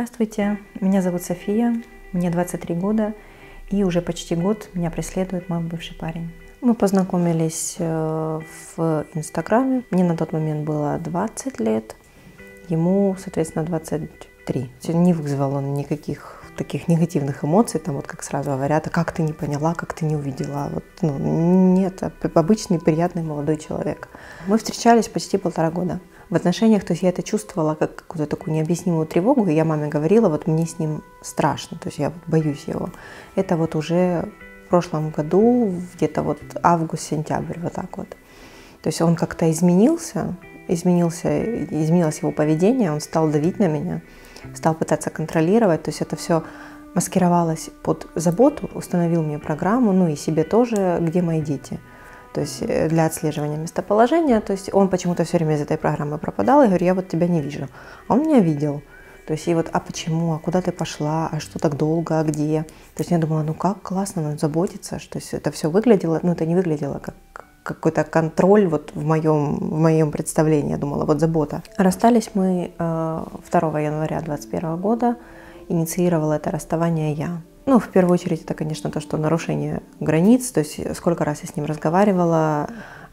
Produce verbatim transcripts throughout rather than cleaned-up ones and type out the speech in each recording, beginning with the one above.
Здравствуйте, меня зовут София, мне двадцать три года, и уже почти год меня преследует мой бывший парень. Мы познакомились в Инстаграме, мне на тот момент было двадцать лет, ему, соответственно, двадцать три. Не вызвал он никаких таких негативных эмоций, там вот как сразу говорят, а как ты не поняла, как ты не увидела. Вот, ну, нет, обычный приятный молодой человек. Мы встречались почти полтора года. В отношениях, то есть я это чувствовала как какую-то такую необъяснимую тревогу, и я маме говорила, вот мне с ним страшно, то есть я вот боюсь его. Это вот уже в прошлом году, где-то вот август-сентябрь, вот так вот. То есть он как-то изменился, изменился, изменилось его поведение, он стал давить на меня, стал пытаться контролировать, то есть это все маскировалось под заботу, установил мне программу, ну и себе тоже, где мои дети. То есть для отслеживания местоположения, то есть он почему-то все время из этой программы пропадал, и говорю, я вот тебя не вижу. А он меня видел. То есть и вот, а почему, а куда ты пошла, а что так долго, а где? То есть я думала, ну как классно, надо заботиться, что это все выглядело, ну это не выглядело как какой-то контроль вот в моем, в моем представлении, я думала, вот забота. Расстались мы второго января двадцать первого года, инициировала это расставание я. Ну, в первую очередь, это, конечно, то, что нарушение границ, то есть сколько раз я с ним разговаривала,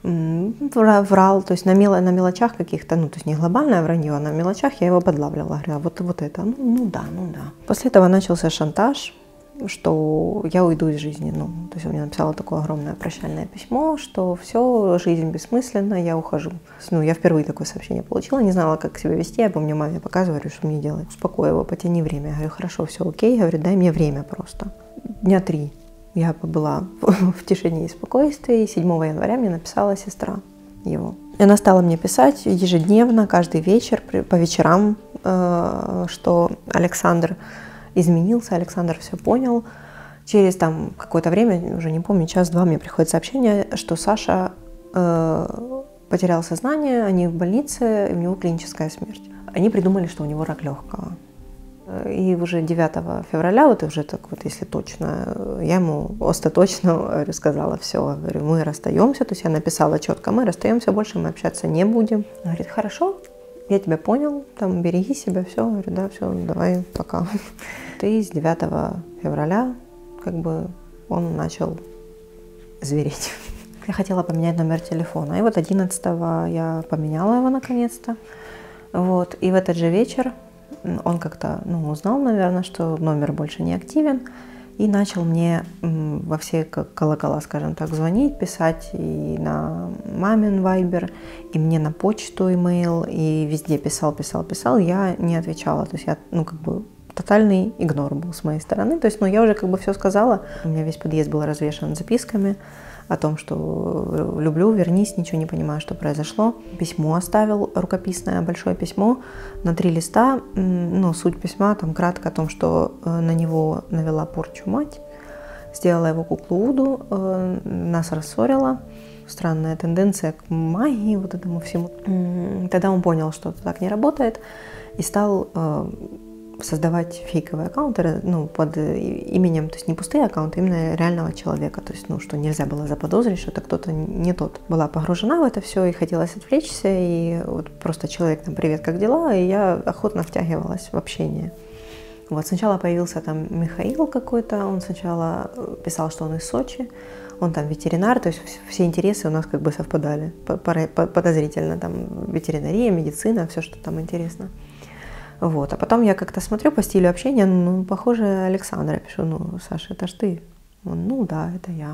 врал, то есть на, мел, на мелочах каких-то, ну, то есть не глобальное вранье, а на мелочах я его подлавливала, говорю, вот, вот это, ну, ну да, ну да. После этого начался шантаж, что я уйду из жизни, ну, то есть он мне написал такое огромное прощальное письмо, что все, жизнь бессмысленна, я ухожу. Ну, я впервые такое сообщение получила, не знала, как себя вести, я помню, маме показываю, говорю, что мне делать. Успокой его, потяни время. Я говорю, хорошо, все окей, говорю, дай мне время просто. Дня три я побыла в тишине и спокойствии, и седьмого января мне написала сестра его. И она стала мне писать ежедневно, каждый вечер, по вечерам, что Александр изменился, Александр все понял. Через там какое-то время, уже не помню, час-два, мне приходит сообщение, что Саша э, потерял сознание, они в больнице, и у него клиническая смерть. Они придумали, что у него рак легкого. И уже девятого февраля, вот уже так вот, если точно, я ему остаточно говорю, сказала, все, говорю, мы расстаемся, то есть я написала четко, мы расстаемся, больше мы общаться не будем. Он говорит, хорошо. Я тебя понял, там, береги себя, все, говорю, да, все, давай, пока. И с девятого февраля, как бы, он начал звереть. Я хотела поменять номер телефона, и вот одиннадцатого я поменяла его наконец-то, вот, и в этот же вечер он как-то, ну, узнал, наверное, что номер больше не активен, и начал мне во все колокола, скажем так, звонить, писать и на мамин вайбер, и мне на почту имейл, и везде писал, писал, писал. Я не отвечала, то есть я, ну, как бы, тотальный игнор был с моей стороны. То есть, ну, я уже как бы все сказала. У меня весь подъезд был развешан записками о том, что люблю, вернись, ничего не понимаю, что произошло. Письмо оставил, рукописное, большое письмо на три листа. Ну, суть письма там кратко о том, что на него навела порчу мать, сделала его куклу Вуду, нас рассорила. Странная тенденция к магии, вот этому всему. Тогда он понял, что это так не работает, и стал создавать фейковые аккаунты, ну, под именем, то есть не пустые аккаунты, именно реального человека, то есть, ну, что нельзя было заподозрить, что это кто-то не тот. Была погружена в это все и хотелось отвлечься, и вот просто человек там, привет, как дела, и я охотно втягивалась в общение. Вот, сначала появился там Михаил какой-то, он сначала писал, что он из Сочи, он там ветеринар, то есть все интересы у нас как бы совпадали, подозрительно, там ветеринария, медицина, все, что там интересно. Вот. А потом я как-то смотрю по стилю общения, ну, похоже, Александра, пишу, ну, Саша, это ж ты. Он, ну, да, это я.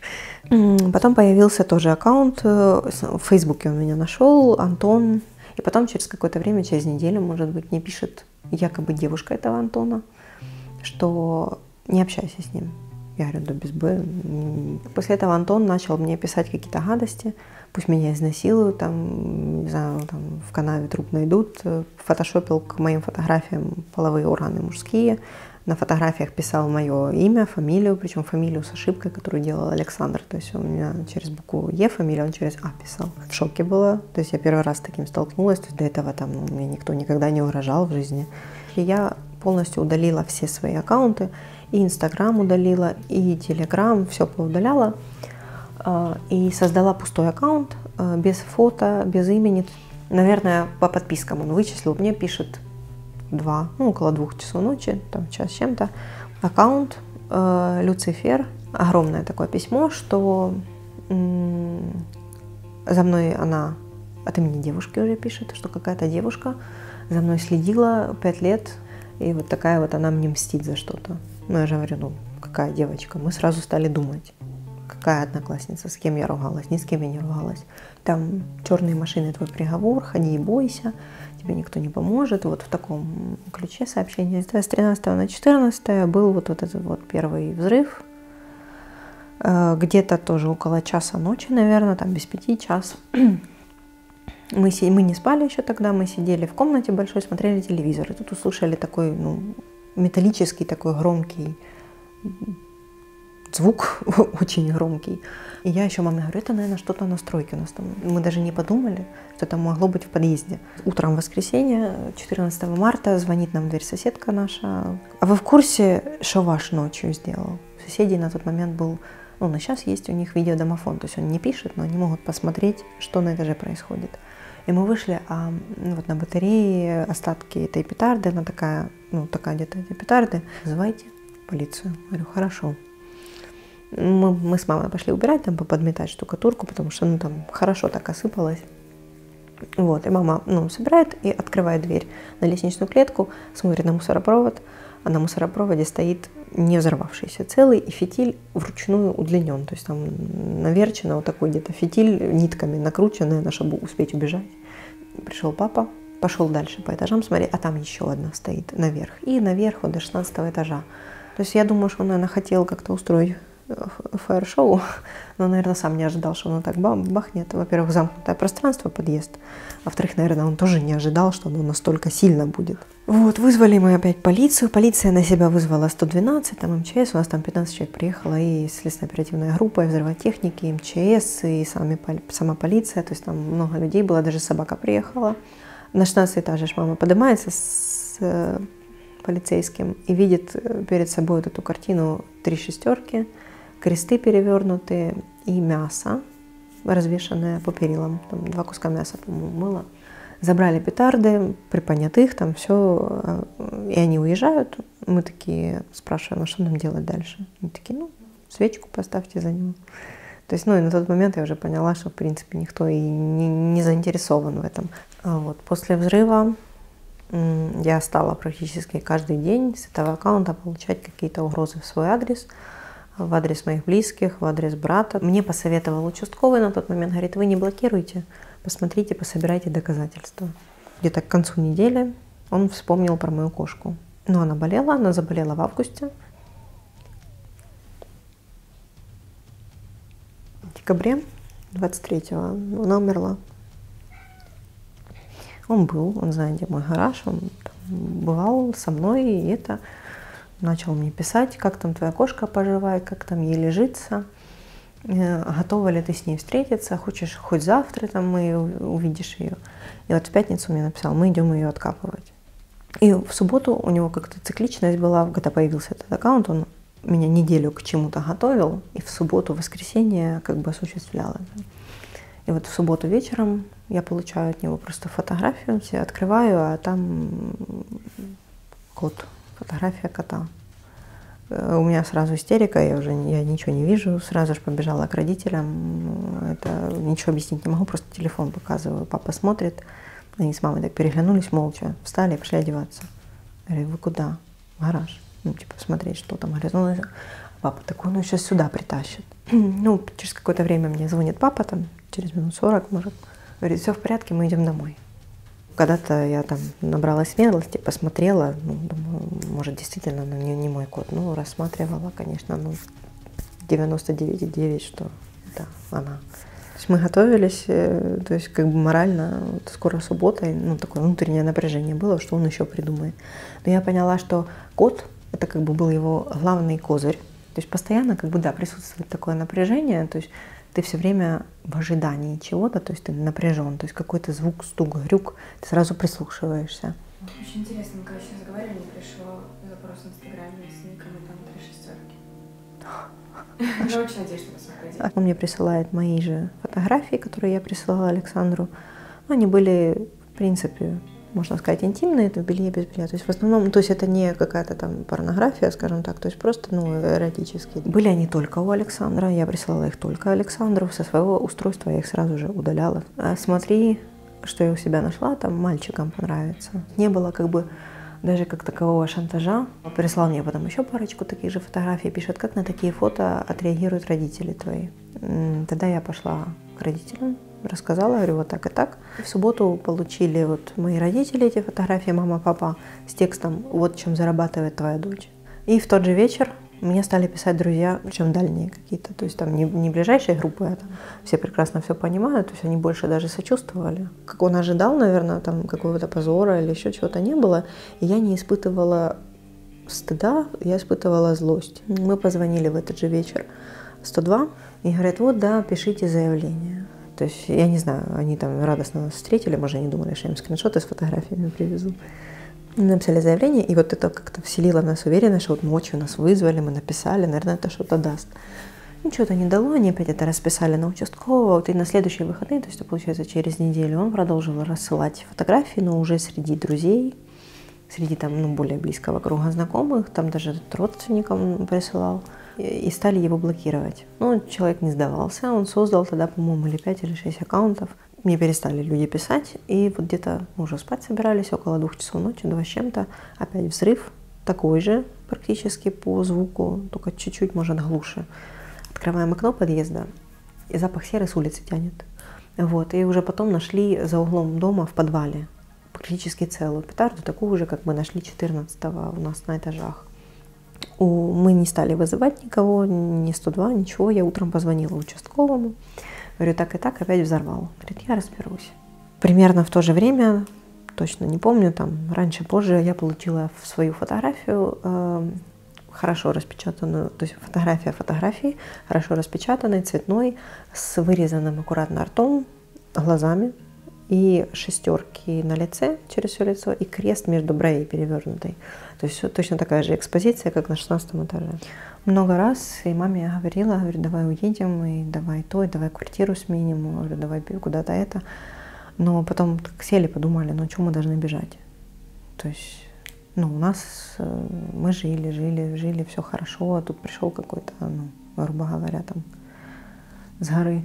Потом появился тоже аккаунт, в Фейсбуке он меня нашел, Антон. И потом через какое-то время, через неделю, может быть, мне пишет якобы девушка этого Антона, что не общайся с ним. Я говорю, да без Б. После этого Антон начал мне писать какие-то гадости, пусть меня изнасилуют, там, не знаю, там, в канаве труп найдут, фотошопил к моим фотографиям половые органы мужские, на фотографиях писал мое имя, фамилию, причем фамилию с ошибкой, которую делал Александр, то есть у меня через букву Е фамилия, он через А писал. В шоке была, то есть я первый раз с таким столкнулась, то есть до этого там, ну, мне никто никогда не угрожал в жизни. И я полностью удалила все свои аккаунты, и Инстаграм удалила, и Телеграм, все поудаляла. И создала пустой аккаунт, без фото, без имени. Наверное, по подпискам он вычислил. Мне пишет два, ну, около двух часов ночи, там час с чем-то, аккаунт э, Люцифер, огромное такое письмо, что м- за мной она от имени девушки уже пишет, что какая-то девушка за мной следила пять лет, и вот такая вот она мне мстит за что-то. Ну, я же говорю, ну, какая девочка? Мы сразу стали думать, какая одноклассница, с кем я ругалась, ни с кем я не ругалась. Там черные машины, твой приговор, ходи и бойся, тебе никто не поможет. Вот в таком ключе сообщение. С тринадцатого на четырнадцатое был вот, вот этот вот первый взрыв. Где-то тоже около часа ночи, наверное, там без пяти час. Мы, мы не спали еще тогда, мы сидели в комнате большой, смотрели телевизор. И тут услышали такой, ну, металлический, такой громкий звук, очень громкий. И я еще маме говорю, это, наверное, что-то настройки у нас там. Мы даже не подумали, что это могло быть в подъезде. Утром в воскресенье, четырнадцатого марта, звонит нам в дверь соседка наша. А вы в курсе, что ваш ночью сделал? Соседей на тот момент был, ну, на сейчас есть у них видеодомофон, то есть он не пишет, но они могут посмотреть, что на этаже происходит. И мы вышли, а ну, вот на батарее остатки этой петарды, она такая, ну, такая где-то эти петарды. Вызывайте полицию. Я говорю, хорошо. Мы, мы с мамой пошли убирать, там, подметать штукатурку, потому что, ну, там хорошо так осыпалось. Вот, и мама, ну, собирает и открывает дверь на лестничную клетку, смотрит на мусоропровод, а на мусоропроводе стоит не взорвавшийся целый, и фитиль вручную удлинен. То есть там наверчено вот такой где-то фитиль нитками накрученный, чтобы успеть убежать. Пришел папа, пошел дальше по этажам смотреть, а там еще одна стоит наверх. И наверх вот до шестнадцатого этажа. То есть я думаю, что он, наверное, хотел как-то устроить фаер-шоу, но, наверное, сам не ожидал, что оно так бахнет. Во-первых, замкнутое пространство, подъезд. А во-вторых, наверное, он тоже не ожидал, что оно настолько сильно будет. Вот, вызвали мы опять полицию. Полиция на себя вызвала сто двенадцать, там эм че эс, у нас там пятнадцать человек приехало, и следственно-оперативная группа, и взрывотехники, и эм че эс, и сами, сама полиция, то есть там много людей было, даже собака приехала. На шестнадцатый этаж мама поднимается с полицейским и видит перед собой вот эту картину три шестерки, кресты перевернутые и мясо, развешанное по перилам. Там два куска мяса, по-моему, было. Забрали петарды, припонятых, там все, и они уезжают. Мы такие спрашиваем, а что нам делать дальше? Они такие, ну, свечку поставьте за него. То есть, ну, и на тот момент я уже поняла, что, в принципе, никто и не, не заинтересован в этом. А вот после взрыва я стала практически каждый день с этого аккаунта получать какие-то угрозы в свой адрес, в адрес моих близких, в адрес брата. Мне посоветовал участковый на тот момент, говорит, вы не блокируйте, посмотрите, пособирайте доказательства. Где-то к концу недели он вспомнил про мою кошку. Но она болела, она заболела в августе. В декабре двадцать третьего она умерла. Он был, он знает, где мой гараж, он бывал со мной, и это начал мне писать, как там твоя кошка поживает, как там ей лежится, готова ли ты с ней встретиться, хочешь хоть завтра там мы увидишь ее. И вот в пятницу мне написал, мы идем ее откапывать. И в субботу у него как-то цикличность была, когда появился этот аккаунт, он меня неделю к чему-то готовил, и в субботу, в воскресенье как бы осуществлял это. И вот в субботу вечером я получаю от него просто фотографию, все открываю, а там кот, фотография кота. У меня сразу истерика, я уже я ничего не вижу, сразу же побежала к родителям. Это ничего объяснить не могу, просто телефон показываю. Папа смотрит, они с мамой так переглянулись молча, встали и пошли одеваться. Я говорю, вы куда? В гараж. Ну, типа, смотреть, что там. Говорю, ну, папа такой, ну, сейчас сюда притащит. Ну, через какое-то время мне звонит папа, там, через минут сорок, может. Говорит, все в порядке, мы идем домой. Когда-то я там набралась смелости, посмотрела, ну, думаю, может, действительно, ну, не, не мой кот. Ну, рассматривала, конечно, ну, девяносто девять и девять, что это она. То есть мы готовились, то есть как бы морально, вот скоро суббота, ну, такое внутреннее напряжение было, что он еще придумает. Но я поняла, что кот, это как бы был его главный козырь. То есть постоянно, как бы, да, присутствует такое напряжение, то есть ты все время в ожидании чего-то, то есть ты напряжен, то есть какой-то звук, стук, грюк, ты сразу прислушиваешься. Очень интересно, мы когда сейчас разговаривали, мне пришел запрос в Инстаграме с ником, и там три шестерки. Я очень надеюсь, что это совпадение. Он мне присылает мои же фотографии, которые я присылала Александру. Они были, в принципе, можно сказать, интимные, это в белье без белья. То есть в основном, то есть это не какая-то там порнография, скажем так, то есть просто, ну, эротические. Были они только у Александра, я присылала их только Александру, со своего устройства я их сразу же удаляла. А смотри, что я у себя нашла, там мальчикам понравится. Не было как бы даже как такового шантажа. Прислал мне потом еще парочку таких же фотографий, пишет, как на такие фото отреагируют родители твои. Тогда я пошла к родителям, рассказала, говорю, вот так и так. В субботу получили вот мои родители эти фотографии, мама, папа, с текстом «Вот чем зарабатывает твоя дочь». И в тот же вечер мне стали писать друзья, причем дальние какие-то, то есть там не, не ближайшие группы, а там все прекрасно все понимают, то есть они больше даже сочувствовали. Как он ожидал, наверное, там какого-то позора или еще чего-то не было, и я не испытывала стыда, я испытывала злость. Мы позвонили в этот же вечер сто два и говорят, вот да, пишите заявление. То есть, я не знаю, они там радостно нас встретили, может, они думали, что я им скриншоты с фотографиями привезу. Написали заявление, и вот это как-то вселило в нас уверенность, что вот ночью нас вызвали, мы написали, наверное, это что-то даст. Ничего-то не дало, они опять это расписали на участкового, вот и на следующие выходные, то есть, получается, через неделю он продолжил рассылать фотографии, но уже среди друзей, среди там, ну, более близкого круга знакомых, там даже родственникам присылал. И стали его блокировать. Ну, человек не сдавался, он создал тогда, по-моему, или пять, или шесть аккаунтов. Мне перестали люди писать, и вот где-то мы уже спать собирались, около двух часов ночи, два с чем-то, опять взрыв, такой же практически по звуку, только чуть-чуть, может, глуше. Открываем окно подъезда, и запах серы с улицы тянет. Вот, и уже потом нашли за углом дома в подвале практически целую петарду, такую же, как мы нашли четырнадцатого у нас на этажах. Мы не стали вызывать никого, ни сто два, ничего. Я утром позвонила участковому. Говорю, так и так, опять взорвал. Говорит, я разберусь. Примерно в то же время, точно не помню, там раньше, позже, я получила свою фотографию, э, хорошо распечатанную, то есть фотография фотографии, хорошо распечатанной, цветной, с вырезанным аккуратно ртом, глазами и шестерки на лице, через все лицо, и крест между бровей перевернутой. То есть точно такая же экспозиция, как на шестнадцатом этаже. Много раз и маме я говорила, говорю, давай уедем, и давай то, и давай квартиру сменим, говорю, давай куда-то это. Но потом так сели, подумали, ну чего мы должны бежать? То есть, ну у нас, мы жили, жили, жили, все хорошо, а тут пришел какой-то, ну, грубо говоря, там, с горы.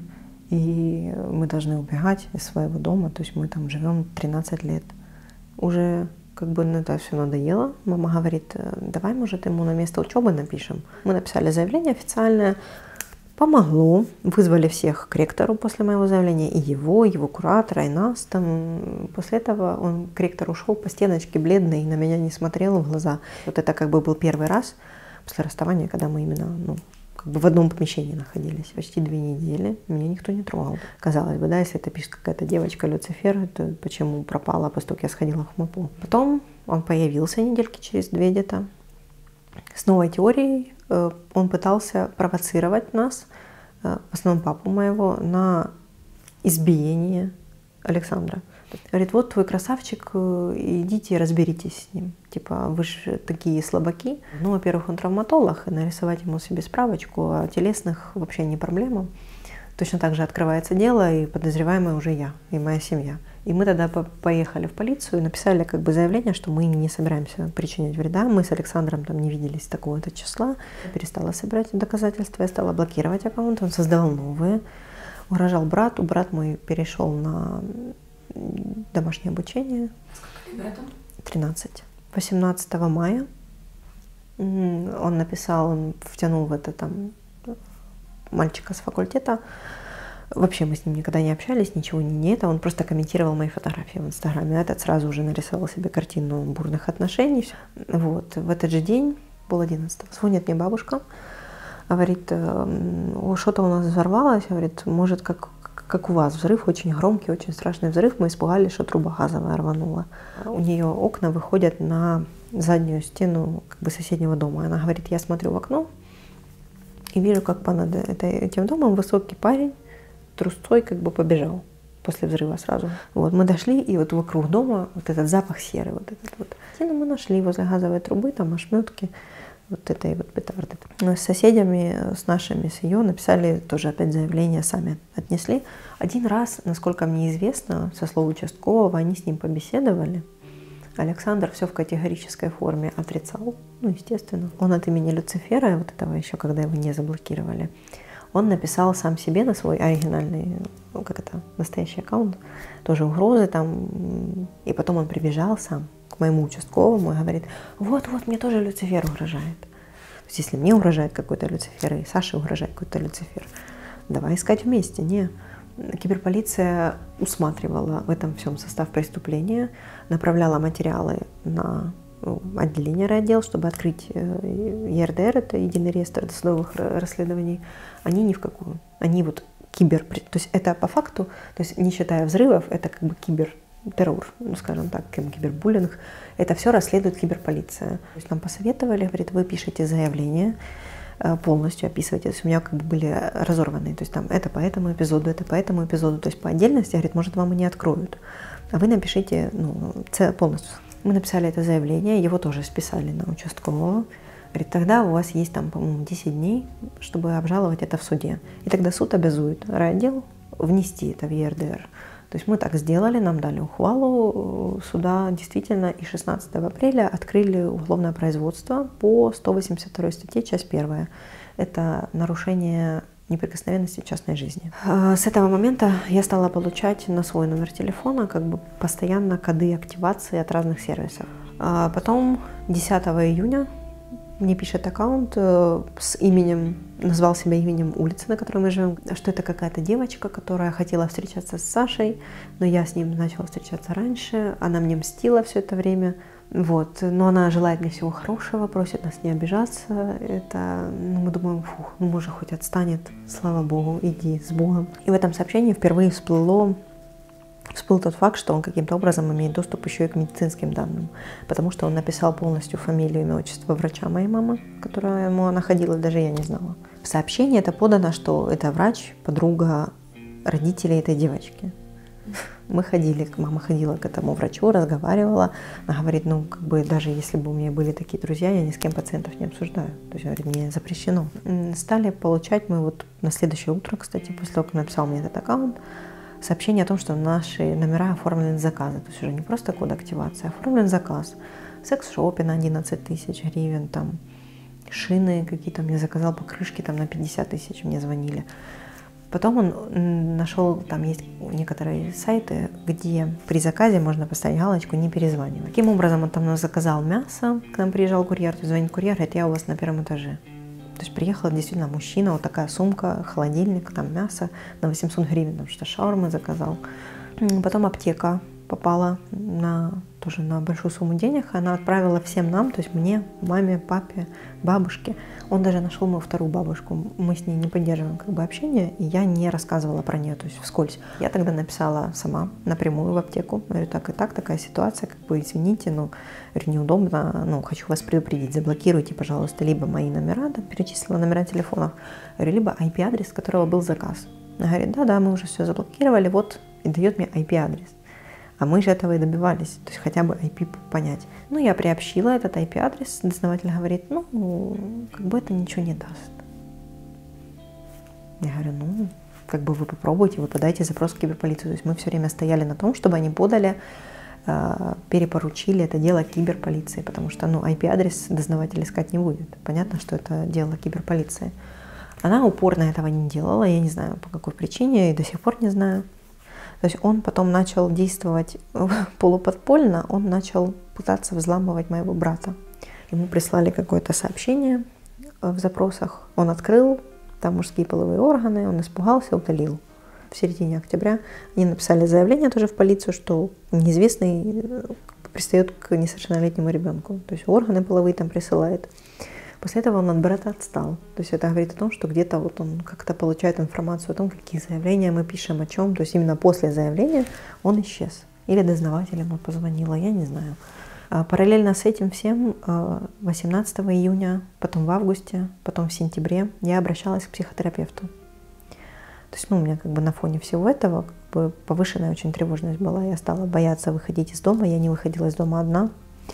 И мы должны убегать из своего дома, то есть мы там живем тринадцать лет. Уже как бы ну, это все надоело. Мама говорит, давай, может, ему на место учебы напишем. Мы написали заявление официальное, помогло, вызвали всех к ректору после моего заявления, и его, его куратора, и нас там. После этого он к ректору ушел по стеночке бледный, и на меня не смотрел в глаза. Вот это как бы был первый раз после расставания, когда мы именно, ну, как бы в одном помещении находились почти две недели, меня никто не трогал. Казалось бы, да, если это пишет какая-то девочка Люцифер, то почему пропала, после того, как я сходила в ХМПУ. Потом он появился недельки через две где-то с новой теорией. Он пытался провоцировать нас, в основном папу моего, на избиение Александра. Говорит, вот твой красавчик, идите разберитесь с ним. Типа, вы же такие слабаки. Ну, во-первых, он травматолог, и нарисовать ему себе справочку о телесных вообще не проблема. Точно так же открывается дело, и подозреваемая уже я и моя семья. И мы тогда поехали в полицию и написали как бы заявление, что мы не собираемся причинять вреда. Мы с Александром там не виделись такого-то числа. Я перестала собирать доказательства, я стала блокировать аккаунт, он создавал новые. Угрожал брату, брат мой перешел на домашнее обучение. Сколько лет он? тринадцать. восемнадцатого мая он написал, он втянул в это там мальчика с факультета. Вообще мы с ним никогда не общались, ничего не это. Он просто комментировал мои фотографии в Инстаграме. Этот сразу уже нарисовал себе картину бурных отношений. Вот. В этот же день, пол одиннадцатого, звонит мне бабушка. Говорит, что-то у нас взорвалось. Говорит, может, как, как у вас взрыв, очень громкий, очень страшный взрыв. Мы испугались, что труба газовая рванула. У нее окна выходят на заднюю стену как бы соседнего дома. Она говорит, я смотрю в окно и вижу, как понад этим домом высокий парень трусцой как бы побежал после взрыва сразу. Вот мы дошли, и вот вокруг дома вот этот запах серы, вот этот вот. И мы нашли возле газовой трубы там ошметки вот этой вот петарды. С соседями, с нашими, с ее написали тоже опять заявление, сами отнесли. Один раз, насколько мне известно, со слов участкового, они с ним побеседовали. Александр все в категорической форме отрицал, ну, естественно. Он от имени Люцифера, вот этого еще, когда его не заблокировали, он написал сам себе на свой оригинальный, ну, как это, настоящий аккаунт, тоже угрозы там, и потом он прибежал сам к моему участковому и говорит: вот-вот, мне тоже Люцифер угрожает. То есть если мне угрожает какой-то Люцифер, и Саше угрожает какой-то Люцифер, давай искать вместе. Не. Киберполиция усматривала в этом всем состав преступления, направляла материалы на отделение райотдел, чтобы открыть ЕРДР, это единый реестр досудовых расследований. Они ни в какую. Они вот кибер... То есть это по факту, то есть не считая взрывов, это как бы кибертеррор, ну скажем так, кибербуллинг. Это все расследует киберполиция. То есть нам посоветовали, говорит, вы пишете заявление, полностью описываете. То есть у меня как бы были разорванные. То есть там это по этому эпизоду, это по этому эпизоду. То есть по отдельности, говорит, может, вам и не откроют. А вы напишите, ну, полностью. Мы написали это заявление, его тоже списали на участкового. Говорит, тогда у вас есть там, по-моему, десять дней, чтобы обжаловать это в суде. И тогда суд обязует райотдел внести это в ЕРДР. То есть мы так сделали, нам дали ухвалу суда, действительно, и шестнадцатого апреля открыли уголовное производство по сто восемьдесят второй статье, часть первая. Это нарушение неприкосновенности в частной жизни. С этого момента я стала получать на свой номер телефона как бы постоянно коды активации от разных сервисов. А потом десятого июня мне пишет аккаунт с именем, назвал себя именем улицы, на которой мы живем, что это какая-то девочка, которая хотела встречаться с Сашей, но я с ним начала встречаться раньше, она мне мстила все это время. Вот. Но она желает мне всего хорошего, просит нас не обижаться. Это, ну, мы думаем, фух, ну, может, хоть отстанет, слава Богу, иди с Богом. И в этом сообщении впервые всплыло, всплыл тот факт, что он каким-то образом имеет доступ еще и к медицинским данным, потому что он написал полностью фамилию, имя, отчество врача моей мамы, которая ему находилась, даже я не знала. В сообщении это подано, что это врач, подруга родителей этой девочки. Мы ходили, мама ходила к этому врачу, разговаривала. Она говорит, ну, как бы, даже если бы у меня были такие друзья, я ни с кем пациентов не обсуждаю. То есть, говорит, мне запрещено. Стали получать мы вот на следующее утро, кстати, после того, как написал мне этот аккаунт, сообщение о том, что наши номера оформлены заказы. То есть уже не просто код активации, а оформлен заказ. Секс-шопе на одиннадцать тысяч гривен, там, шины какие-то мне заказал, покрышки там на пятьдесят тысяч мне звонили. Потом он нашел, там есть некоторые сайты, где при заказе можно поставить галочку «Не перезванивать». Таким образом, он там заказал мясо, к нам приезжал курьер, то есть звонит курьер, говорит, я у вас на первом этаже. То есть приехала действительно мужчина, вот такая сумка, холодильник, там мясо на восемьсот гривен, потому что шаурмы заказал. Потом аптека попала на, тоже на большую сумму денег, она отправила всем нам, то есть мне, маме, папе, бабушке. Он даже нашел мою вторую бабушку, мы с ней не поддерживаем как бы общение, и я не рассказывала про нее, то есть вскользь. Я тогда написала сама напрямую в аптеку, говорю, так и так, такая ситуация, как бы извините, но говорю, неудобно, ну, хочу вас предупредить, заблокируйте, пожалуйста, либо мои номера, там, перечислила номера телефонов, говорю, либо ай пи-адрес, с которого был заказ. Она говорит, да-да, мы уже все заблокировали, вот, и дает мне ай пи-адрес. А мы же этого и добивались, то есть хотя бы ай пи понять. Ну, я приобщила этот ай пи-адрес, дознаватель говорит, ну, как бы это ничего не даст. Я говорю, ну, как бы вы попробуйте, вы подайте запрос в киберполицию. То есть мы все время стояли на том, чтобы они подали, э, перепоручили это дело киберполиции, потому что, ну, ай пи-адрес дознаватель искать не будет. Понятно, что это дело киберполиции. Она упорно этого не делала, я не знаю, по какой причине, и до сих пор не знаю. То есть он потом начал действовать полуподпольно, он начал пытаться взламывать моего брата. Ему прислали какое-то сообщение в запросах, он открыл, там мужские половые органы, он испугался, удалил. В середине октября они написали заявление тоже в полицию, что неизвестный пристает к несовершеннолетнему ребенку, то есть органы половые там присылает. После этого он от брата отстал. То есть это говорит о том, что где-то вот он как-то получает информацию о том, какие заявления мы пишем, о чем. То есть именно после заявления он исчез. Или дознаватель ему позвонила, я не знаю. А параллельно с этим всем восемнадцатого июня, потом в августе, потом в сентябре я обращалась к психотерапевту. То есть ну, у меня как бы на фоне всего этого как бы повышенная очень тревожность была. Я стала бояться выходить из дома, я не выходила из дома одна.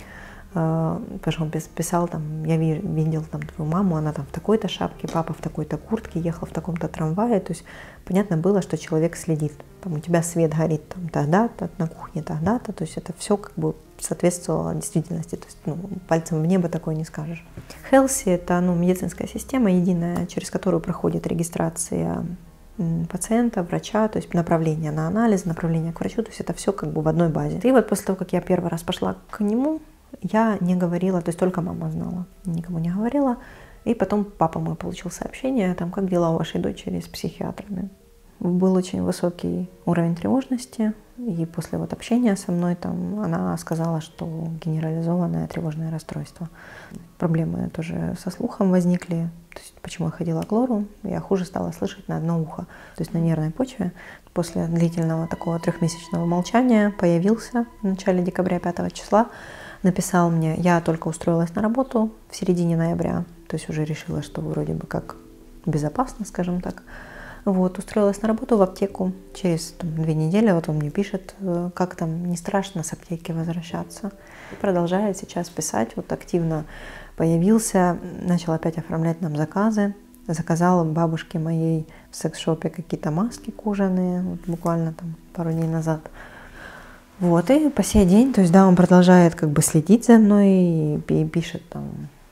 Потому что он писал, там, я видел там, твою маму, она там в такой-то шапке, папа в такой-то куртке, ехал в таком-то трамвае. То есть понятно было, что человек следит. Там, у тебя свет горит там, тогда-то, на кухне тогда-то. То есть это все как бы соответствовало действительности. То есть ну, пальцем в небо такое не скажешь. Хелси — это ну, медицинская система единая, через которую проходит регистрация пациента, врача, то есть направление на анализ, направление к врачу. То есть это все как бы в одной базе. И вот после того, как я первый раз пошла к нему, я не говорила, то есть только мама знала, никому не говорила. И потом папа мой получил сообщение, там, как дела у вашей дочери с психиатрами. Был очень высокий уровень тревожности, и после вот общения со мной там, она сказала, что генерализованное тревожное расстройство. Проблемы тоже со слухом возникли, то есть почему я ходила к лору, я хуже стала слышать на одно ухо, то есть на нервной почве. После длительного такого трехмесячного молчания появился в начале декабря, пятого числа, написал мне, я только устроилась на работу в середине ноября, то есть уже решила, что вроде бы как безопасно, скажем так. Вот, устроилась на работу в аптеку. Через там, две недели вот он мне пишет, как там не страшно с аптеки возвращаться. И продолжает сейчас писать, вот активно появился, начал опять оформлять нам заказы. Заказала бабушке моей в секс-шопе какие-то маски кожаные, вот, буквально там пару дней назад. Вот, и по сей день, то есть, да, он продолжает как бы следить за мной и пишет там,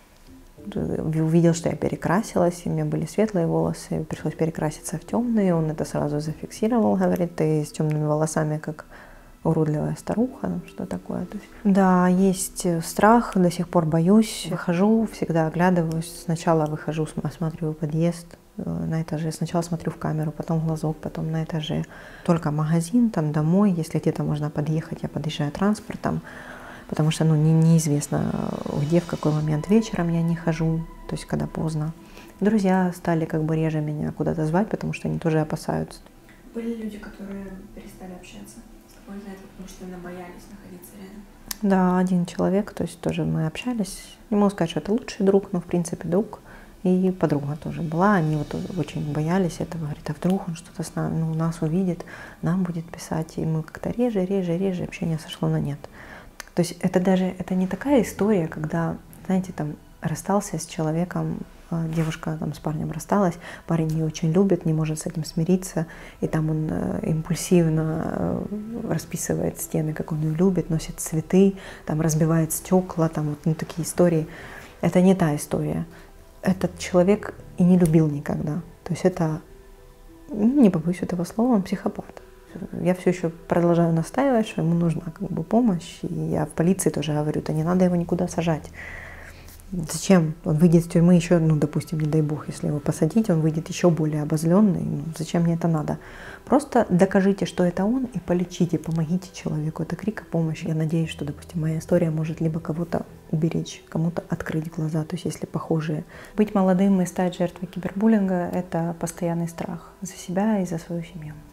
увидел, что я перекрасилась, и у меня были светлые волосы, пришлось перекраситься в темные, он это сразу зафиксировал, говорит, ты с темными волосами как уродливая старуха, что такое. То есть, да, есть страх, до сих пор боюсь, выхожу, всегда оглядываюсь, сначала выхожу, осматриваю подъезд, на этаже. Сначала смотрю в камеру, потом в глазок, потом на этаже. Только магазин, там домой, если где-то можно подъехать, я подъезжаю транспортом, потому что ну, не, неизвестно, где, в какой момент вечером я не хожу, то есть когда поздно. Друзья стали как бы реже меня куда-то звать, потому что они тоже опасаются. Были люди, которые перестали общаться с тобой из-за этого, потому что именно боялись находиться рядом? Да, один человек, то есть тоже мы общались. Не могу сказать, что это лучший друг, но в принципе друг. И подруга тоже была, они вот очень боялись этого, говорит, а вдруг он что-то с нами, ну, нас увидит, нам будет писать, и мы как-то реже, реже, реже, общение сошло на нет. То есть это даже, это не такая история, когда, знаете, там, расстался с человеком, девушка там с парнем рассталась, парень ее очень любит, не может с этим смириться, и там он импульсивно расписывает стены, как он ее любит, носит цветы, там разбивает стекла, там вот ну, такие истории. Это не та история. Этот человек и не любил никогда. То есть это, не побоюсь этого слова, он психопат. Я все еще продолжаю настаивать, что ему нужна как бы помощь. И я в полиции тоже говорю, да не надо его никуда сажать. Зачем? Он выйдет из тюрьмы еще, ну, допустим, не дай бог, если его посадить, он выйдет еще более обозленный. Ну, зачем мне это надо? Просто докажите, что это он, и полечите, помогите человеку. Это крик о помощи. Я надеюсь, что, допустим, моя история может либо кого-то уберечь, кому-то открыть глаза, то есть если похожие. Быть молодым и стать жертвой кибербуллинга – это постоянный страх за себя и за свою семью.